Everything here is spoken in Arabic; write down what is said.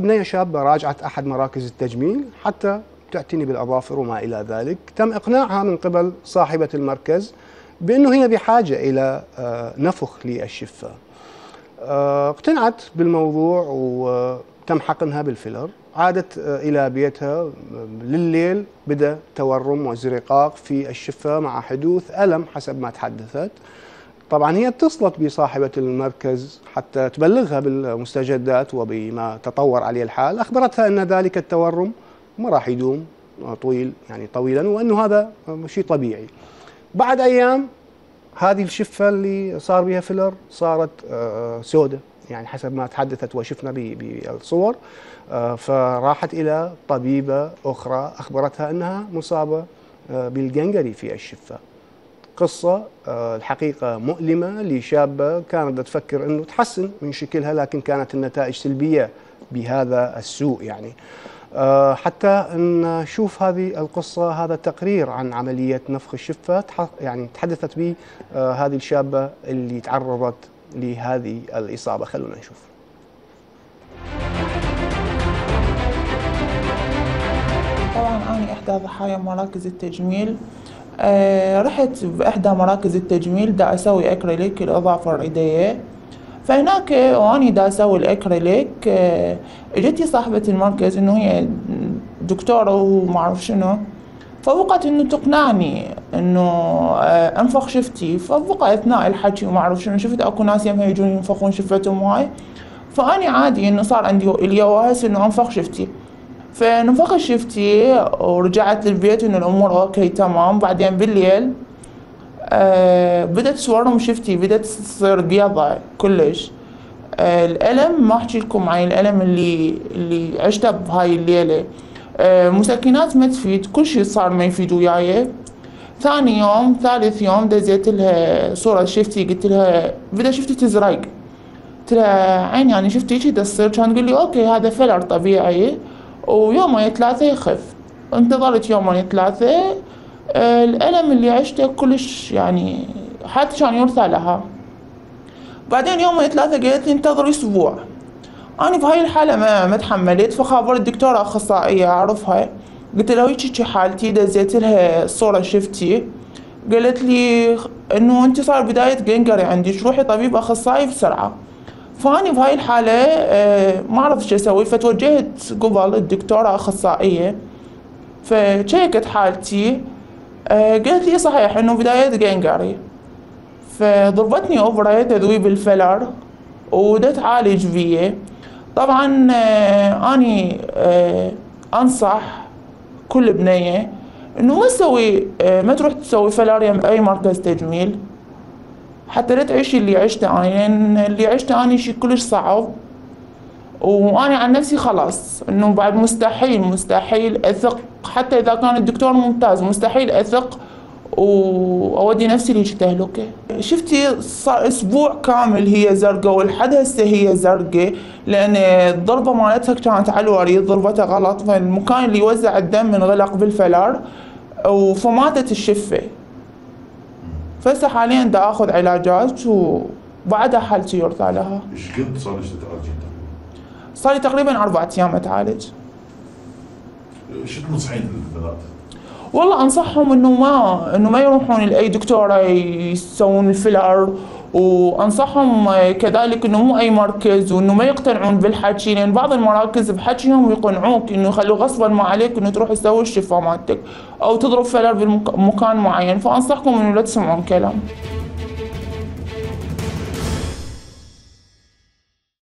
بنية شابة راجعت أحد مراكز التجميل حتى تعتني بالأظافر وما إلى ذلك. تم إقناعها من قبل صاحبة المركز بأنه هي بحاجة إلى نفخ للشفة. اقتنعت بالموضوع وتم حقنها بالفيلر. عادت إلى بيتها لليل، بدأ تورم وازرقاق في الشفة مع حدوث ألم حسب ما تحدثت. طبعا هي اتصلت بصاحبة المركز حتى تبلغها بالمستجدات وبما تطور عليه الحال. أخبرتها أن ذلك التورم ما راح يدوم طويلا، وأنه هذا شيء طبيعي. بعد أيام هذه الشفة اللي صار بها فيلر صارت سوداء، يعني حسب ما تحدثت وشفنا بالصور. فراحت إلى طبيبة أخرى أخبرتها أنها مصابة بالجنجري في الشفة. قصة الحقيقة مؤلمة لشابة كانت تفكر أنه تحسن من شكلها، لكن كانت النتائج سلبية بهذا السوء. يعني حتى نشوف هذه القصة، هذا التقرير عن عملية نفخ الشفة يعني تحدثت به هذه الشابة اللي تعرضت لهذه الإصابة. خلونا نشوف. طبعا أنا إحدى ضحايا مراكز التجميل. رحت بإحدى مراكز التجميل دا أسوي أكريليك الأظافر إيديا. فهناك وأني دا أسوي الأكريليك اجتي صاحبة المركز إنه هي دكتورة وما أعرف شنو، فبقت إنه تقنعني إنه أنفخ شفتي. فبقى أثناء الحكي وما أعرف شنو شفت أكو ناس يمها يجون ينفخون شفتهم هاي، فأني عادي إنه صار عندي اليواس إنه أنفخ شفتي. فنفخت شفتي ورجعت للبيت إنه الأمور أوكي تمام. بعدين بالليل بدأت تورم شفتي، بدأت تصير بيضة كلش. الألم ما أحكي لكم عن الألم اللي عشته بهاي الليلة. مسكنات ما تفيد، كل شيء صار ما يفيد وياي. ثاني يوم ثالث يوم دزيت لها صورة شفتي، قلت لها بدأ شفتي تزرق. قلت لها عيني يعني شفتي هيك تصير؟ كانت تقول لي اوكي هذا فيلر طبيعي ويومين ثلاثة يخف. انتظرت يومين ثلاثة، الألم اللي عشته كلش يعني حتى كان يرثى لها. بعدين يومين ثلاثة قالت لي انتظري أسبوع. أنا بهاي الحالة ما تحملت، فخابرت دكتورة أخصائية أعرفها، قلت لها هيك حالتي، دزيت لها صورة شفتي. قالت لي إنه أنت صار بداية جنجري عندك، روحي طبيب أخصائي بسرعة. فأني بهاي الحالة ما عرفت شو أسوي، فتوجهت قبل الدكتورة أخصائية فشيكت حالتي. قالت لي صحيح إنه بداية جنجري، فضربتني أوبرة تذويب الفيلر وبدأت تعالج فيه. طبعا أني أنصح كل بنية إنه ما تروح تسوي فيلر بأي مركز تجميل حتى لا تعيشي اللي عشته أنا، لأن اللي عشته أنا شي كلش صعب. وأنا عن نفسي خلاص إنه بعد مستحيل أثق، حتى إذا كان الدكتور ممتاز مستحيل أثق وأودي نفسي لهيج تهلكة. شفتي صار أسبوع كامل هي زرقاء، ولحد هسه هي زرقاء، لأن الضربة مالتها كانت على الوريد، ضربتها غلط، فالمكان اللي يوزع الدم انغلق بالفيلر فماتت الشفة. فهسه حاليا دا اخذ علاجات وبعدها حالتي يرثى لها. ايش قد صار لك تتعالجين؟ صار لي تقريبا 4 أيام اتعالج. شو تنصحين البنات؟ والله انصحهم انه ما يروحون لاي دكتوره يسوون الفيلر، وانصحهم كذلك انه مو اي مركز، وانه ما يقتنعون بالحكي، لان بعض المراكز بحكيهم يقنعوك انه يخلوا غصبا ما عليك انه تروح تسوي الشفه مالتك او تضرب فيلر بمكان معين. فانصحكم انه لا تسمعون كلام.